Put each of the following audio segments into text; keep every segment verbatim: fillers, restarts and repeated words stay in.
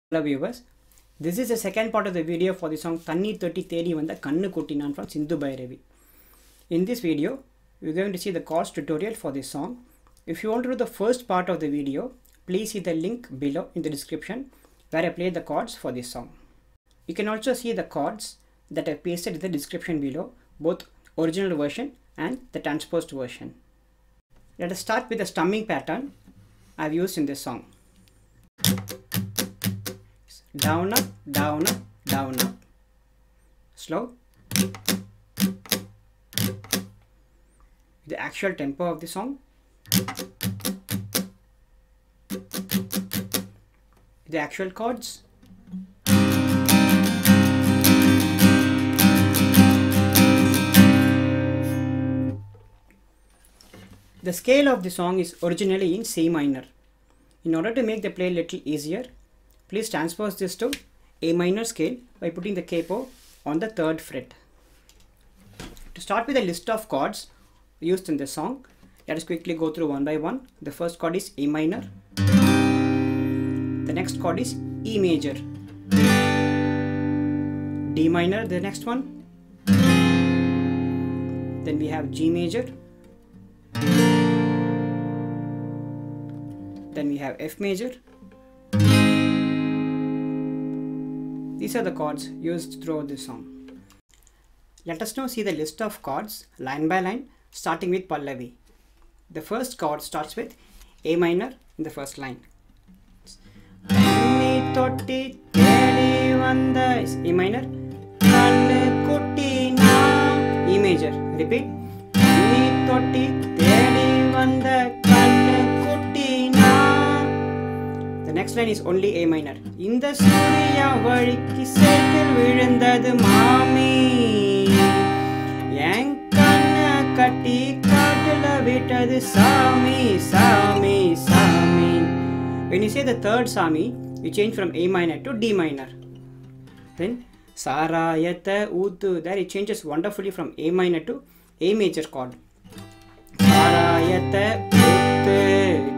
Hello viewers, this is the second part of the video for the song Thanni Thirty Thedi Vanda Kannu Kottinan from Sindhu Bhairavi. In this video, we are going to see the chords tutorial for this song. If you want to do the first part of the video, please see the link below in the description where I played the chords for this song. You can also see the chords that I pasted in the description below, both original version and the transposed version. Let us start with the strumming pattern I have used in this song. Down up, down up, down up. Slow. The actual tempo of the song. The actual chords. The scale of the song is originally in C minor. In order to make the play a little easier, please transpose this to A minor scale by putting the capo on the third fret. To start with a list of chords used in the song, let us quickly go through one by one. The first chord is A minor. The next chord is E major. D minor, the next one. Then we have G major. Then we have F major. These are the chords used throughout this song. Let us now see the list of chords line by line, starting with Pallavi. The first chord starts with A minor in the first line. Thanni Thotti Thedi Vanda is A minor. Kannu Kottinan E major. Repeat. Thanni Thotti Thedi Vanda Kannu Kottinan. The next line is only A minor. Inda Surya Varikki Cycle Vizhundhathu Mami En Kanna Katti Kaatula Vittathu Sami Sami Sami. When you say the third Sami, you change from A minor to D minor. Then Sarayatha Uthu, there it changes wonderfully from A minor to A major chord. Sarayatha Uthu.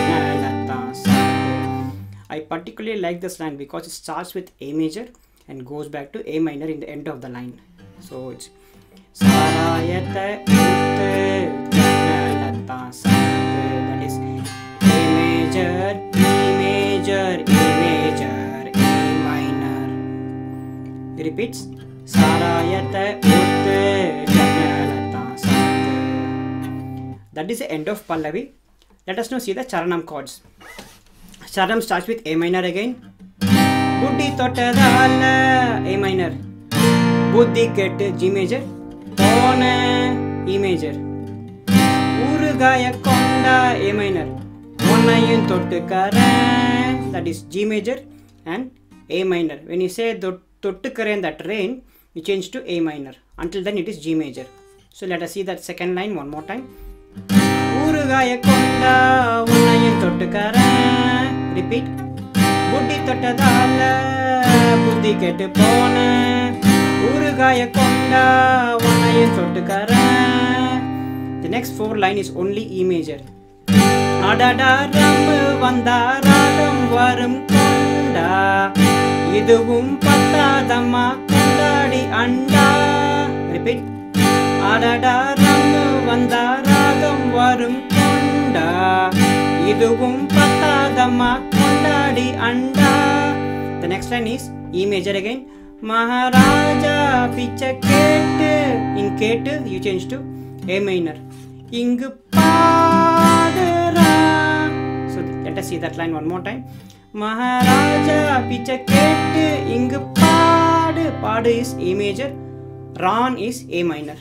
I particularly like this line because it starts with A major and goes back to A minor in the end of the line. So it's Sarayatha Uthu Janalata Sathu. That is A major, E major, E major, A minor. It repeats Sarayatha Uthu Janalata Sathu. That is the end of Pallavi. Let us now see the Charanam chords. Charanam starts with A minor again. Buddhi Thottadala A minor. Buddhi Kettu G major. Pona E major. Urugaya Konda A minor. Onnayum Thottukaren, that is G major and A minor. When you say Thottukaren, that rain, you change to A minor. Until then it is G major. So let us see that second line one more time. Urugaya Konda Onnayum Thottukaren. Repeat. Buddhi Thottadala Buddhi Kettu Pona Urugaya Konda Onnayum Thottukaren. The next four line is only E major. Adada Ram Vanda Ragam Varum Konda Iduvum Pattadamma Kondadi Anda. Repeat. Adada Ram Vanda Ragam Varum Konda Iduvum Pattadamma Kondadi Anda. The next line is E major again. Maharaja Picha Kettu. In Kettu you change to A minor. Ingu Padara. So let us see that line one more time. Maharaja Picha Kettu Ingu Padu. Padu is A major. Ran is A minor.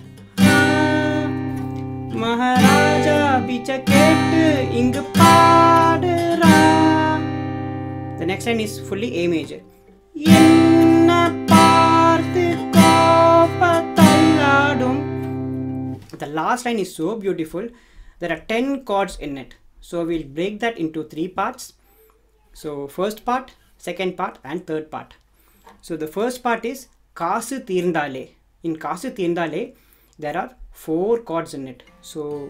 Maharaja Picha Kettu Ingu Padara. The next line is fully A major. Yenna Parthu Kopatalladum. The last line is so beautiful. There are ten chords in it. So we'll break that into three parts. So first part, second part and third part. So the first part is Kasu Tirndale. In Kasu Tirndale, there are four chords in it. So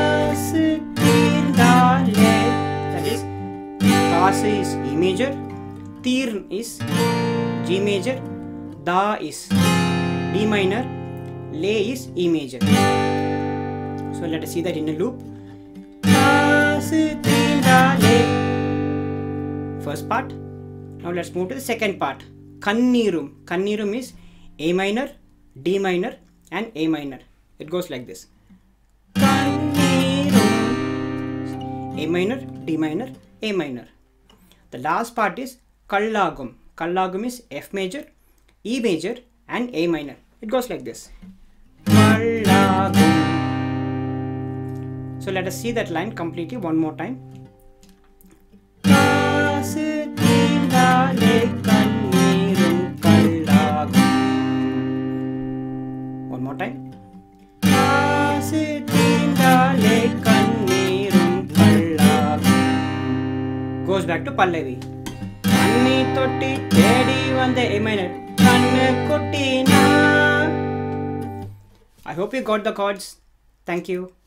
Kasu Tirndale, that is Kasu is E major, Tirn is G major, Da is D minor, Le is E major. So let us see that in a loop. First part. Now let's move to the second part. Kannirum. Kannirum is A minor, D minor and A minor. It goes like this. Kannirum. A minor, D minor, A minor. The last part is Kallagum. Kallagum is F major, E major and A minor. It goes like this. Kallagum. So let us see that line completely one more time. One more time. Goes back to Pallavi. A minor. I hope you got the chords. Thank you.